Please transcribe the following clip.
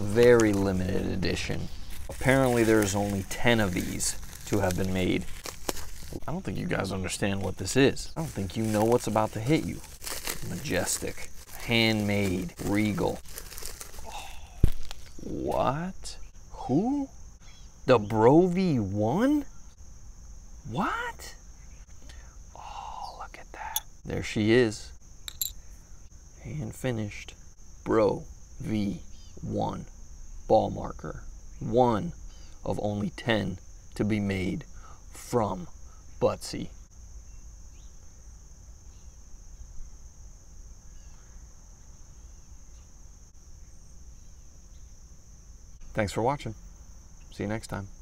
Very limited edition. Apparently there's only 10 of these to have been made. I don't think you guys understand what this is. I don't think you know what's about to hit you. Majestic, handmade, regal. Oh, what? Who? The Bro V1? What? Oh, look at that. There she is. Hand finished. Bro V1 ball marker. One of only 10 to be made from Butsy. Thanks for watching. See you next time.